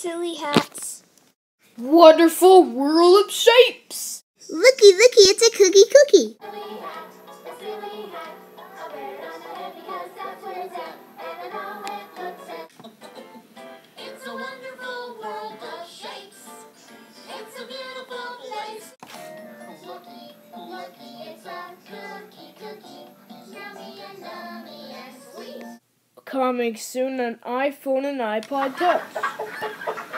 silly hats. Wonderful world of shapes! Looky, it's a cookie. Silly hat, a silly hat. I'll wear it on my head because that's where it's at. And I know it looks it. It's a wonderful world of shapes. It's a beautiful place. Looky, it's a cookie. Yummy and nummy and sweet. Coming soon on iPhone and iPod Touch.